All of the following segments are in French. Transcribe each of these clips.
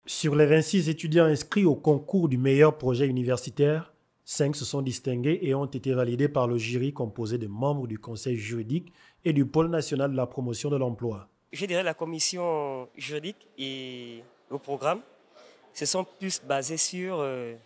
Sur les 26 étudiants inscrits au concours du meilleur projet universitaire, 5 se sont distingués et ont été validés par le jury composé de membres du conseil juridique et du pôle national de la promotion de l'emploi. Je dirais la commission juridique et le programme se sont plus basés sur,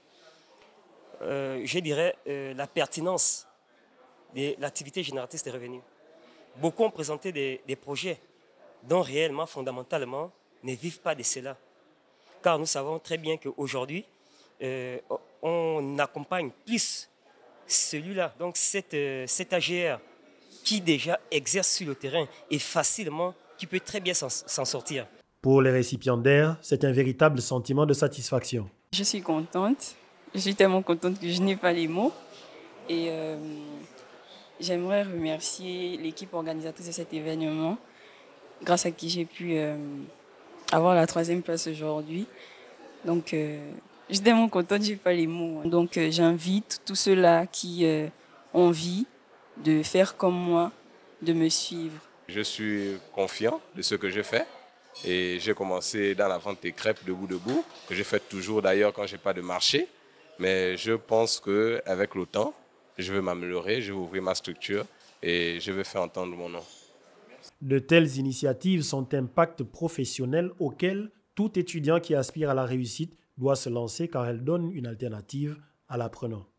la pertinence de l'activité génératrice de revenus. Beaucoup ont présenté des projets dont réellement, fondamentalement, ne vivent pas de cela. Car nous savons très bien qu'aujourd'hui, on accompagne plus celui-là, donc cet AGR qui déjà exerce sur le terrain et facilement, qui peut très bien s'en sortir. Pour les récipiendaires, c'est un véritable sentiment de satisfaction. Je suis contente. Je suis tellement contente que je n'ai pas les mots. Et j'aimerais remercier l'équipe organisatrice de cet événement, grâce à qui j'ai pu avoir la 3e place aujourd'hui. Donc, je suis tellement contente, je n'ai pas les mots. Donc, j'invite tous ceux-là qui ont envie de faire comme moi, de me suivre. Je suis confiant de ce que je fais et j'ai commencé dans la vente des crêpes debout, que je fais toujours d'ailleurs quand je n'ai pas de marché. Mais je pense qu'avec le temps, je vais m'améliorer, je vais ouvrir ma structure et je vais faire entendre mon nom. De telles initiatives sont un pacte professionnel auquel tout étudiant qui aspire à la réussite doit se lancer car elles donnent une alternative à l'apprenant.